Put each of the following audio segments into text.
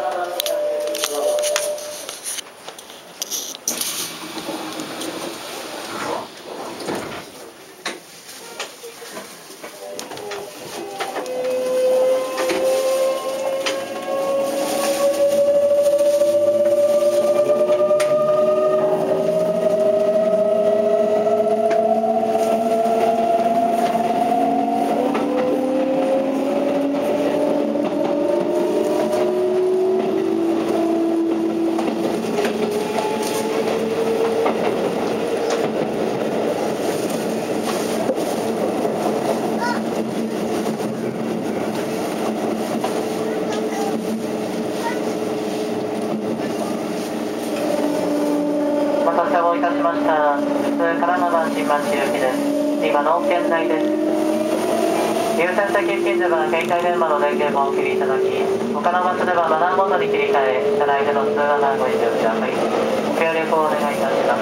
をいたしました。普通からの番新町行きです。今の県内です。優先席付近では携帯電話の電源もお切りいただき、他の場所ではマナーモードに切り替え、車内での通話なご一緒ください。ご協力をお願いいたします。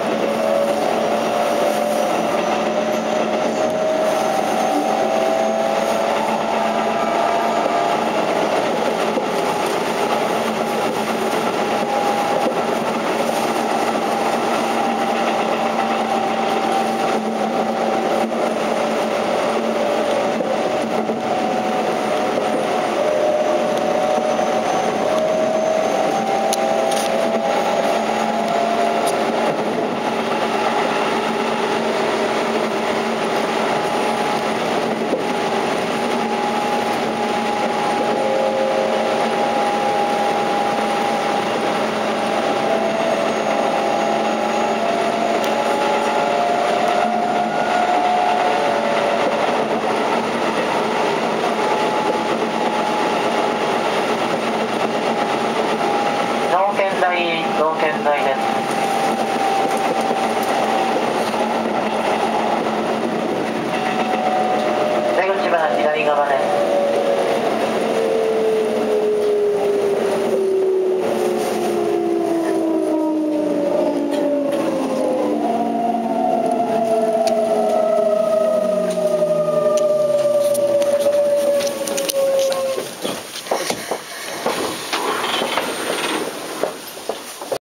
同県大です。